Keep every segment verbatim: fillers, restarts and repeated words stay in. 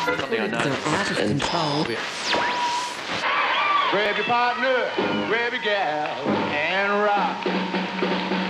Something I know. They're out of And- control. Grab your partner, grab your gal, and rock.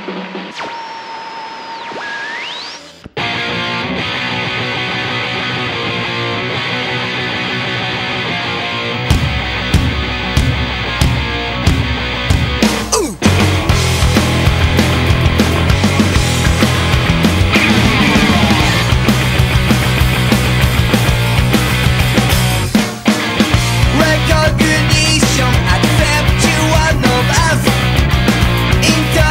Recognition, accept you one of us.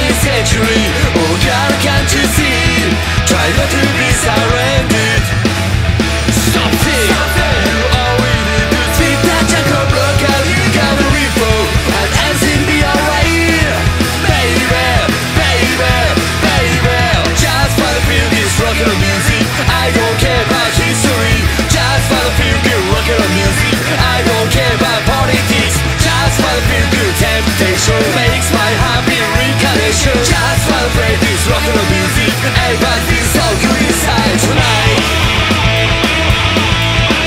twentieth century. Oh God, can't you see? Try not to be surrendered. Stop it! You are waiting to see that Jacob block out. You gotta reflow and everything be alright. Baby, baby, baby. Just for the feel this rock and roll music. I don't care about history. Just for the feel good rock and roll music. I don't care about politics. Just for the feel good temptation makes my heart be reincarnation. Just for the play this rock and roll music. Everybody feels so good inside tonight.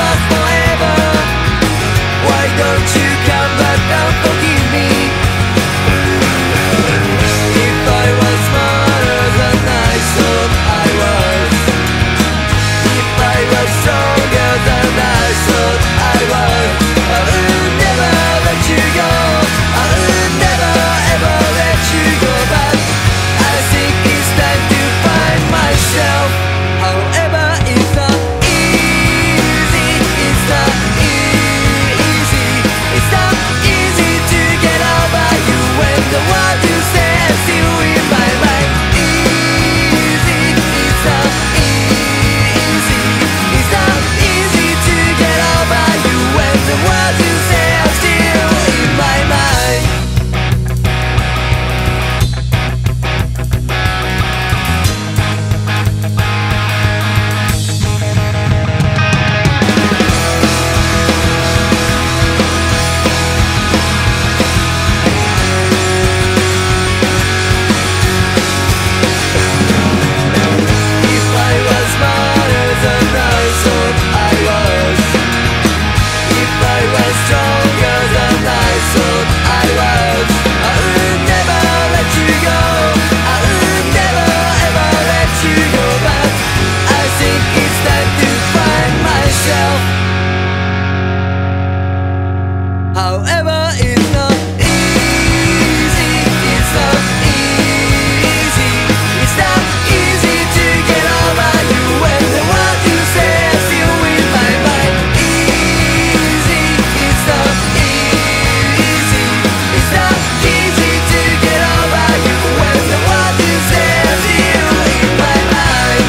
last forever. Why don't you come back and forgive me? If I was smarter than I thought I was, if I was stronger than I thought I was, I would never let you go. I would never ever let you go back. I think it's time to find myself. However, it's not easy. It's not easy. It's not easy to get over you when the world you say is still in my mind. Easy. It's not easy. It's not easy to get over you when the world you say is still in my mind. If I was smarter than I thought I was, if I was stronger than I thought I was, I would never let you go. I would never ever let you go back. I think it's time to find myself. However, it's not easy. It's not easy. It's not easy to get over you when the words you say are still in my mind. Easy. It's not easy. It's not easy to get over you when the words you say are still in my mind.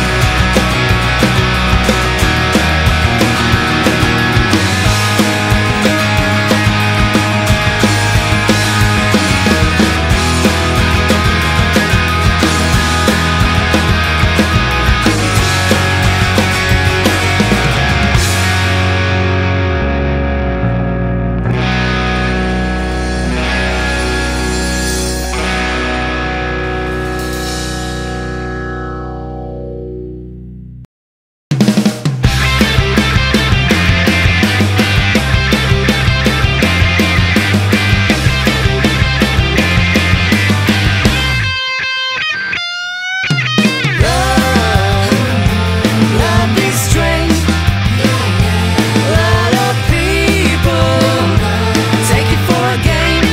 Love is strange. A lot of people take it for a game.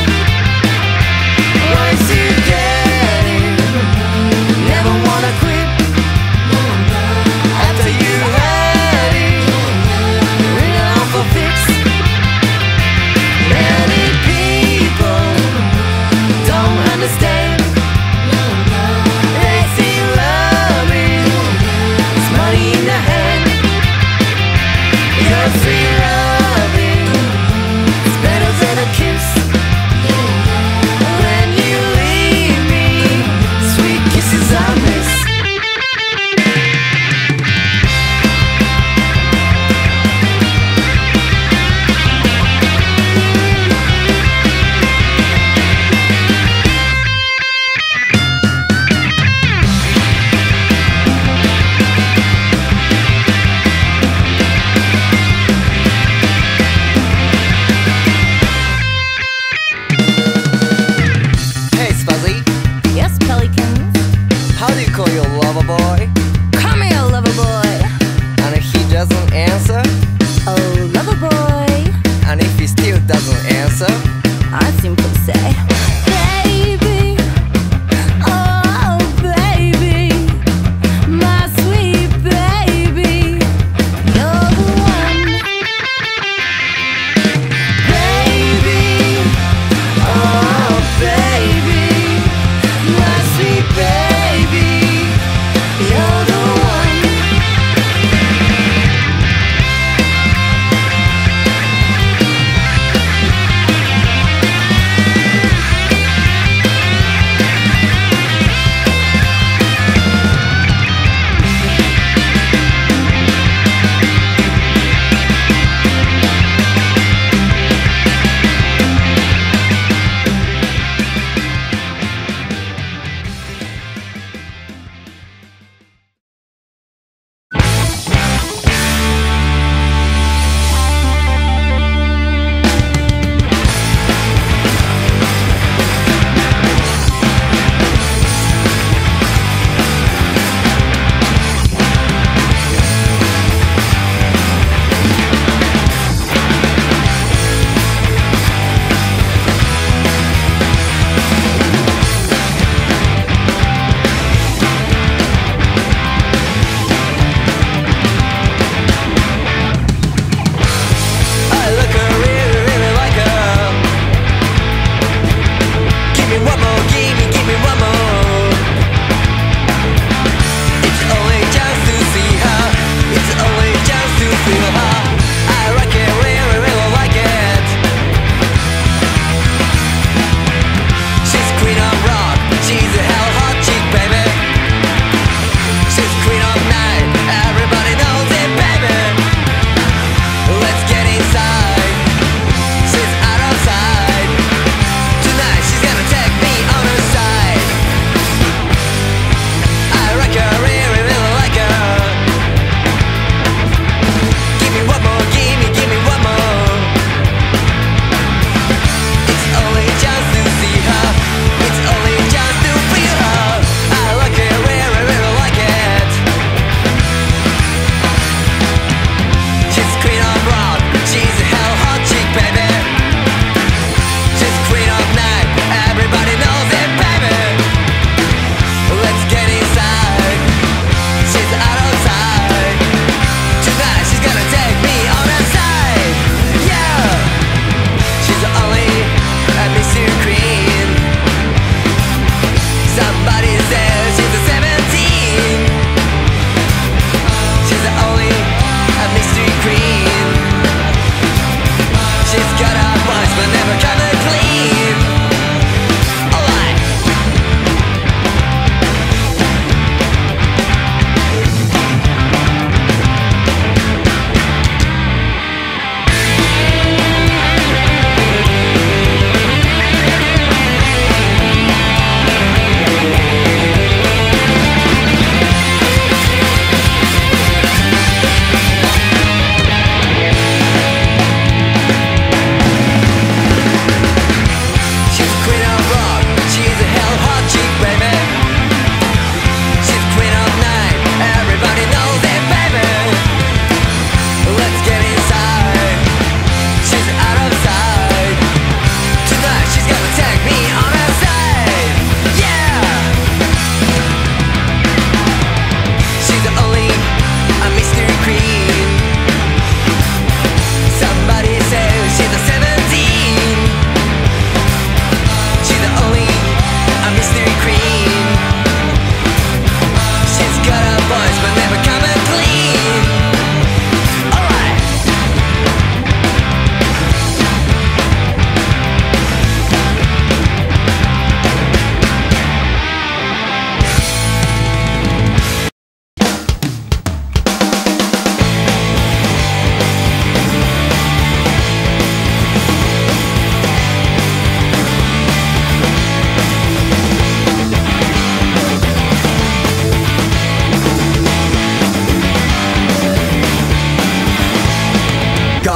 Once you get it, never wanna quit. After you had it, ring it off a fix. Many people don't understand. They see loving is money in the hand. Your free loving is better than a kiss. When you leave me, sweet kisses I miss.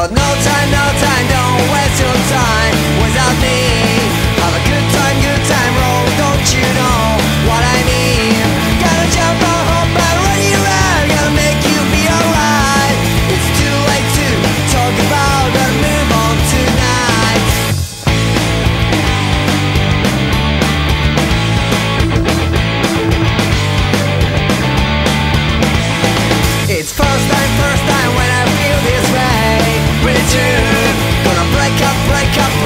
got no time, no time, don't waste your time without me. Have a good time, good time, roll, don't you know what I mean? Gotta jump on home and run you around, gotta make you feel alright. It's too late to talk about and move on tonight. It's first time, first time when I feel this way with you. Gonna break up, break up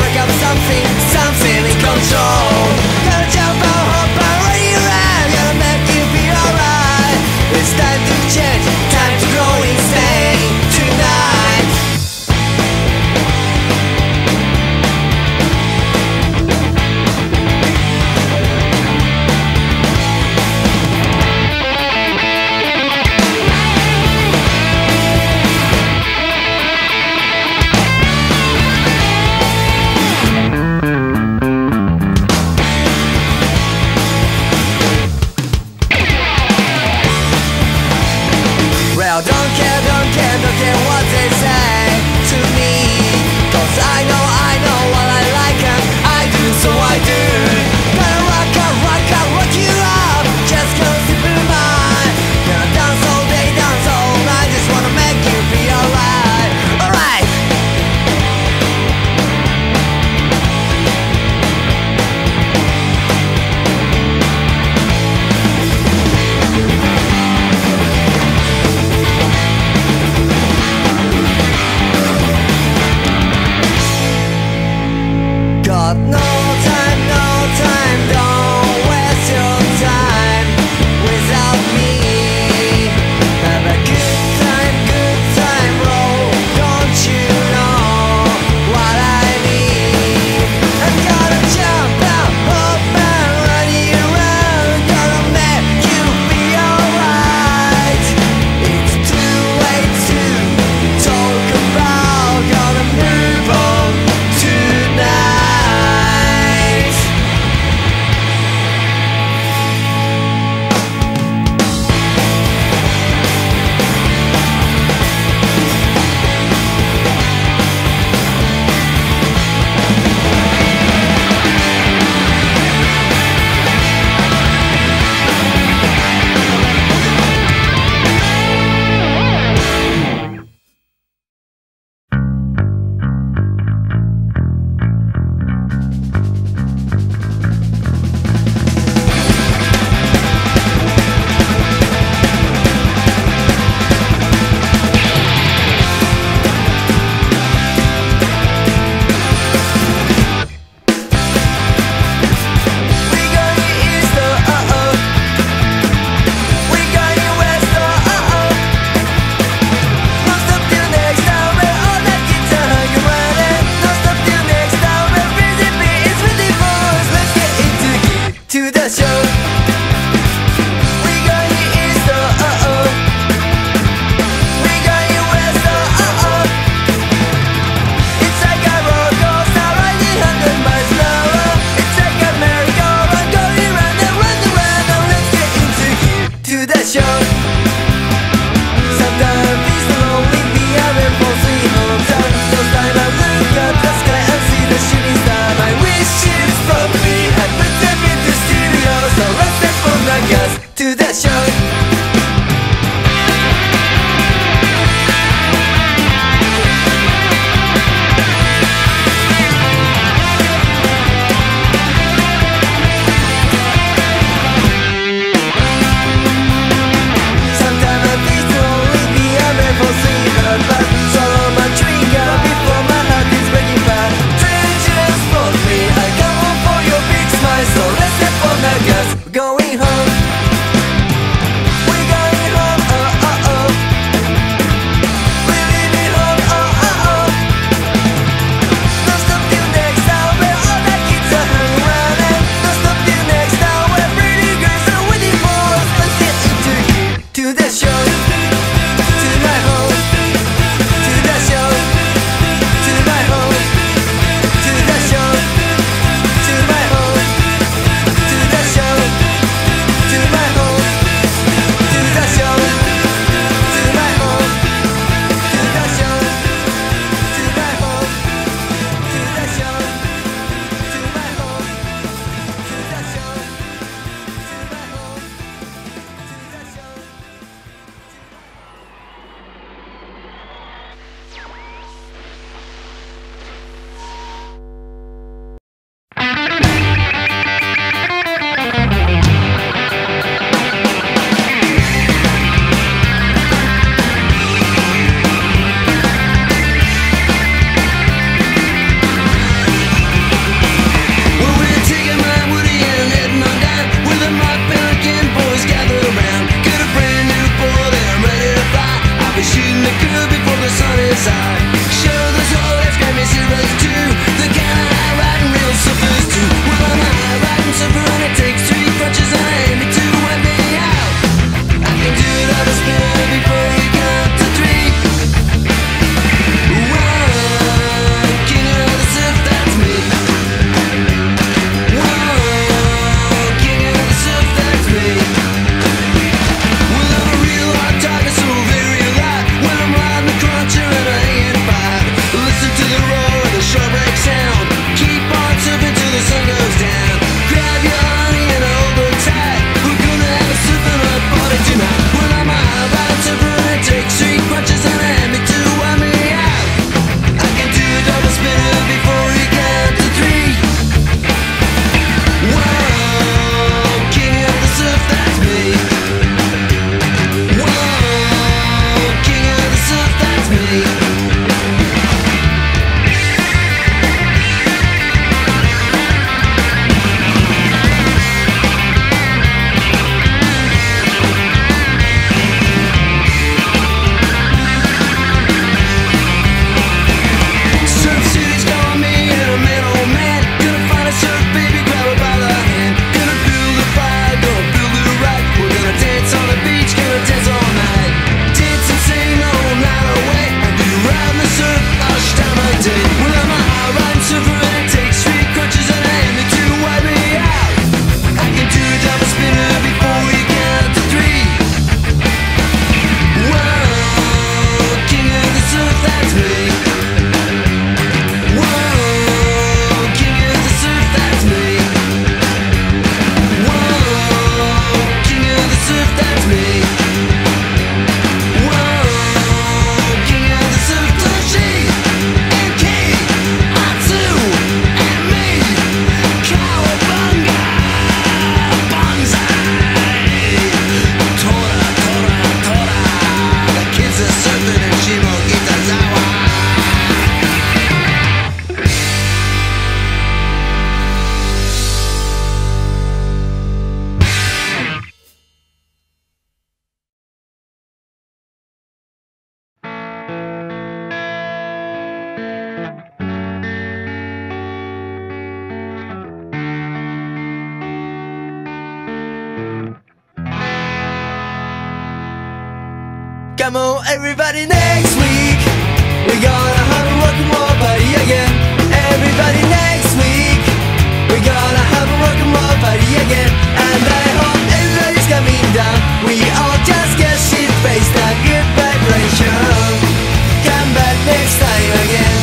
Come on everybody, next week we're gonna have a rock and roll party again. Everybody next week we're gonna have a rock and roll party again. And I hope everybody's coming down. We all just get shit faced and good vibration. Come back next time again.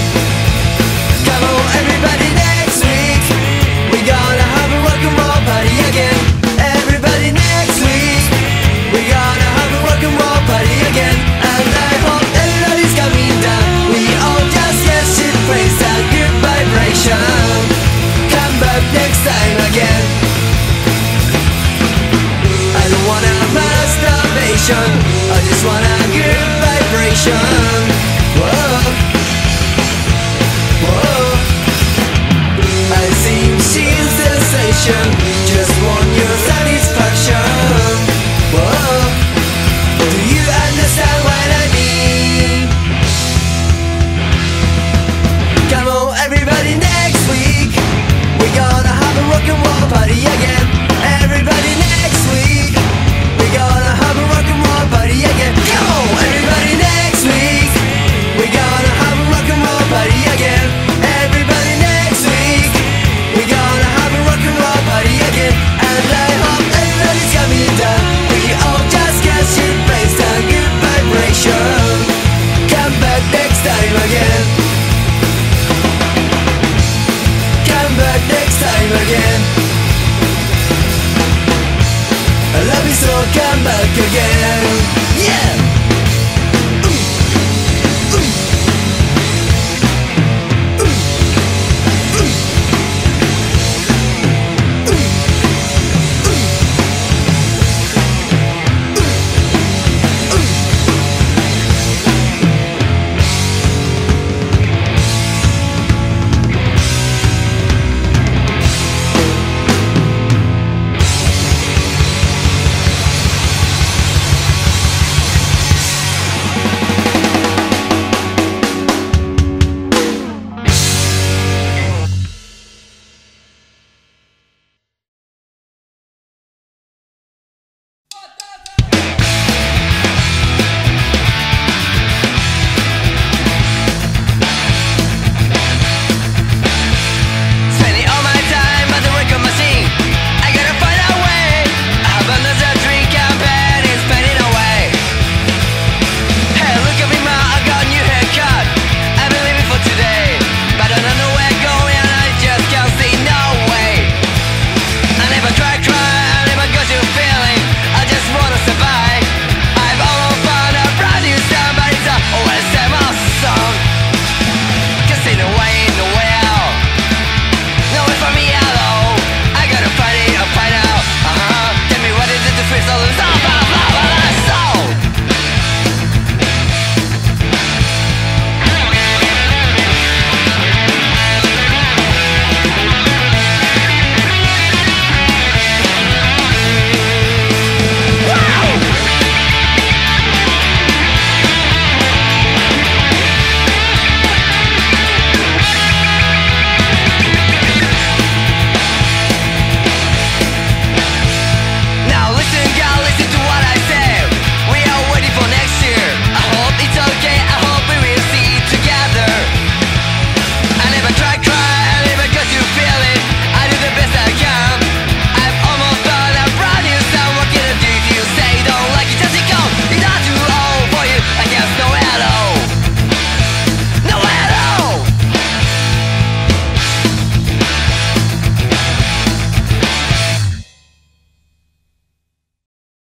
Come on everybody, next week we're gonna have a rock and roll party again. Everybody next week we're gonna have a rock and roll party again. And I hope everybody's coming down. We all just get shit faced and good vibration. Come back next time again. I don't wanna masturbation, I just want a good vibration. Whoa, whoa. I seem sheer sensation, just want your satisfaction. Whoa. Do you understand what I mean? Come on everybody, next week we're gonna have a rock and roll party again. Everybody next week we're gonna have a rock and roll party again. Come on everybody, next week we're gonna have a rock and roll party again. Everybody next week we're gonna have a rock and roll party again. And I hope everybody's coming down. We all just get shit faced and good vibration. Come back next time again. Come back next time again. I love you so, come back again. Yeah.